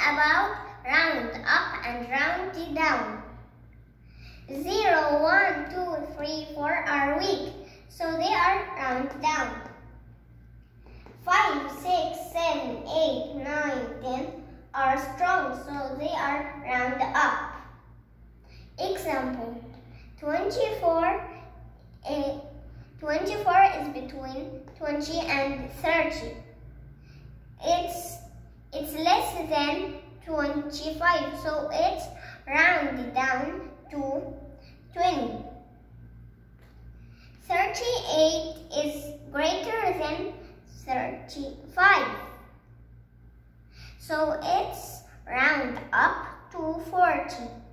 about round up and round down. 0, 1, 2, 3, 4 are weak, so they are round down. 5, 6, 7, 8, 9, 10 are strong, so they are round up. Example: 24 is between 20 and 30. It's less than 25, so it's rounded down to 20. 38 is greater than 35, so it's round up to 40.